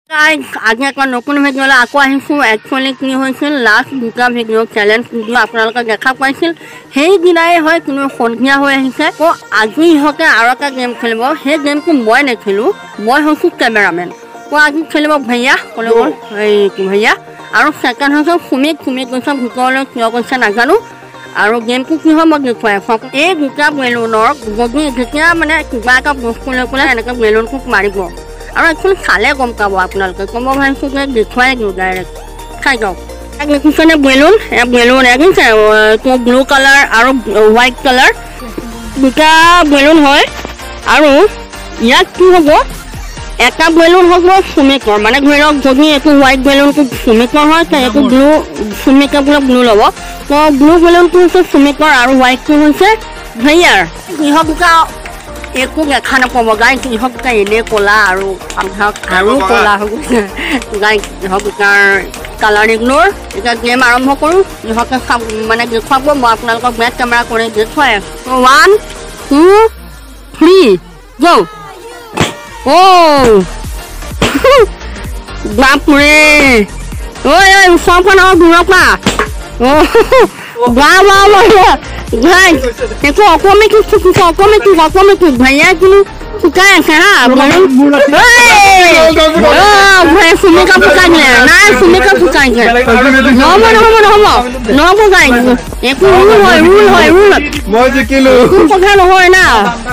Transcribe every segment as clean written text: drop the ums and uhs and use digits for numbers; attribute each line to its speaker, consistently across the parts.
Speaker 1: আজি একটা নতুন ভিডিও আকৌ আহিছোঁ একচুৱেলি কি হৈছিল লাষ্ট দুটা ভিডিও চেলেঞ্জ ভিডিও আপোনালোকে দেখা পাইছিল সেইদিনাই হয় কিন্তু সন্ধিয়া হৈ আহিছে তো আজি ইহঁতে আৰু এটা গেম খেলিব সেই গেমটো মই নেখেলোঁ মই হৈছোঁ কেমেৰামেন তো আজি খেলিব ভৈয়া ক'লে গ'ল এই ভৈয়া আৰু ছেকেণ্ড হৈছে সুমিত কৈছে ভিতৰলৈ কিয় কৈছে নাজানো আৰু গেমটো কি হয় মই দেখুৱাই আছোঁ এই দুটা বেলুনৰ যদি যেতিয়া মানে কিবা এটা বস্তু লৈ পেলাই এনেকৈ বেলুনটোক মাৰিব আৰু একচুৱেলি চালে গম পাব আপোনালোকে ক'ব ভাবিছোঁ যে দেখুৱাই দিওঁ ডাইৰেক্ট চাই যাওক দেখিছেনে বেলুন বেলুন দেখিছে তো ব্লু কালাৰ আৰু হোৱাইট কালাৰ দুটা বেলুন হয় আৰু ইয়াত কি হ'ব এটা বেলুন হ'ব সুমিকৰ মানে ধৰি লওক যদি এইটো হোৱাইট বেলুনটো সুমিকৰ হয় তো এইটো ব্লু সুমিকে বোলে ব্লু ল'ব তো ব্লু বেলুনটো হৈছে সুমিকৰ আৰু হোৱাইটটো হৈছে ভৈয়াৰ ইহঁত দুটা একো দেখা নাপাব গাই ইহঁত দুটা এনেই ক'লা আৰু আৰু ক'লা হৈ গৈছে গাই ইহঁত দুটাৰ কালাৰ ইগনোৰ এতিয়া গেম আৰম্ভ কৰোঁ ইহঁতে মানে দেখুৱাব মই আপোনালোকক বেক কেমেৰা কৰি দেখুৱাই আছোঁ 1 2 3 go বাপৰে ঐ ওচৰৰ পৰা নহয় দূৰৰ পৰা একো অকমিটো ভৈয়া কিন্তু শুকাই আছে হা সুমিকা ফুকাই দিলে নাই সুমিকা ফুকাই দিলে নহ'ব গাই একো ৰুল হয় কথা নহয় না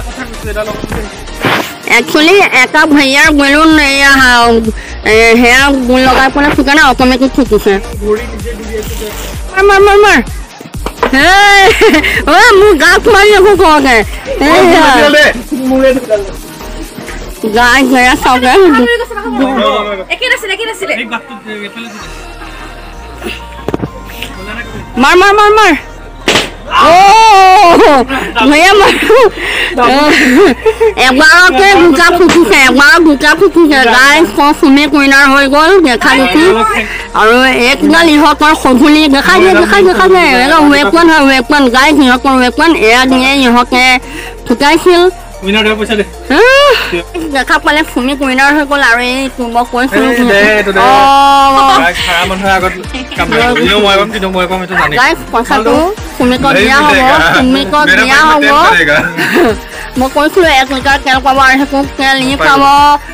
Speaker 1: একচুৱেলি এটা ভৈয়াৰ বেলুন সেয়া গুণ লগাই পেলাই ফুকা নাই অকমিটো ফুকিছে মাৰ মোৰ গাত মাৰি একো কওঁতে গাই ভৈয়া চাওঁতে মাৰ ভৈয়া এবাৰতে দুটা ফুটিছে গাই সুমি কুইনাৰ হৈ গ'ল দেখা দেখি আৰু একডাল ইহঁতৰ সঁজুলি দেখাই দিয়ে ৱেপন হয় ৱেপন গাই সিহঁতৰ ৱেপন এয়া দিয়ে ইহঁতে ফুটাইছিল দেখা পালে সুমি কুইনাৰ হৈ গ'ল আৰু এই মই কৈছিলো পইচাটো সুমিকক দিয়া হ'ব মই কৈছিলো 1 লিটাৰ তেল পাব আৰু সেইটো তেল নি পাব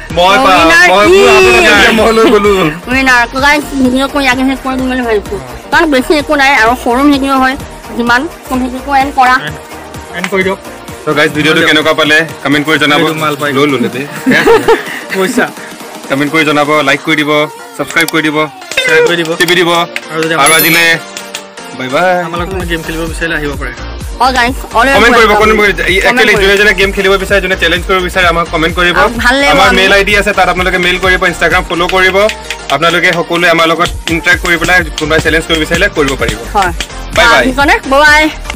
Speaker 1: ভিডিঅ' কৰি আগে শেষ কৰি দিম বুলি ভাবিছোঁ কাৰণ বেছি একো নাই আৰু সৰু ভিডিঅ' হয় যিমান ভিডিঅ'টো এণ্ড কৰা
Speaker 2: কৰি দিয়ক
Speaker 3: তো গাইজ ভিডিওটো কেনেকুৱা পালে কমেন্ট কৰি জনাব কমেন্ট কৰি জনাব লাইক কৰি দিব সাবস্ক্ৰাইব কৰি দিব শ্বেয়াৰ কৰি দিব টিভি দিব আৰু আজিলে বাই বাই
Speaker 2: আমালোক গেম খেলিব বিচাৰিলে আহিব পাৰে
Speaker 3: কমেন্ট কৰিব একচুৱেলি যোনে গেম খেলিব বিচাৰে যোনে চেলেঞ্জ কৰিব বিচাৰে আমাক কমেন্ট কৰিব আমাৰ মেইল আইডি আছে তাত আপোনালোকে মেইল কৰিব ইনষ্টাগ্ৰাম ফলো কৰিব আপোনালোকে সকলোৱে আমাৰ লগত ইন্টাৰেক্ট কৰি পেলাই কোনোবা চেলেঞ্জ কৰিব বিচাৰিলে কৰিব পাৰিব
Speaker 1: বাই বাই